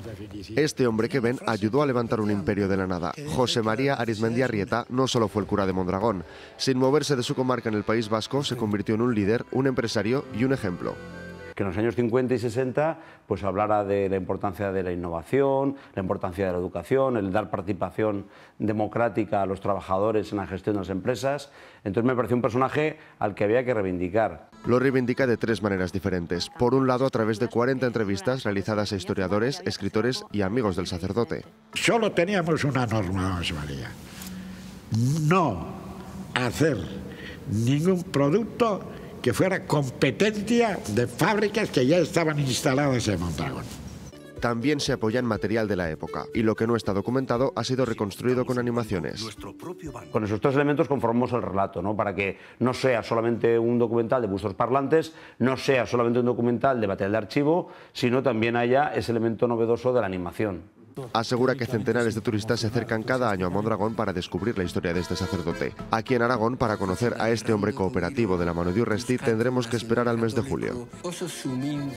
Este hombre que ven ayudó a levantar un imperio de la nada. José María Arizmendiarrieta no solo fue el cura de Mondragón. Sin moverse de su comarca en el País Vasco, se convirtió en un líder, un empresario y un ejemplo. Que en los años 50 y 60 pues hablara de la importancia de la innovación, la importancia de la educación, el dar participación democrática a los trabajadores en la gestión de las empresas. Entonces me pareció un personaje al que había que reivindicar. Lo reivindica de tres maneras diferentes. Por un lado, a través de 40 entrevistas realizadas a historiadores, escritores y amigos del sacerdote. Solo teníamos una norma, José María: no hacer ningún producto que fuera competencia de fábricas que ya estaban instaladas en Mondragón. También se apoya en material de la época, y lo que no está documentado ha sido reconstruido con animaciones. Con esos tres elementos conformamos el relato, ¿no? Para que no sea solamente un documental de bustos parlantes, no sea solamente un documental de material de archivo, sino también haya ese elemento novedoso de la animación. Asegura que centenares de turistas se acercan cada año a Mondragón para descubrir la historia de este sacerdote. Aquí en Aragón, para conocer a este hombre cooperativo de la mano de Urresti, tendremos que esperar al mes de julio.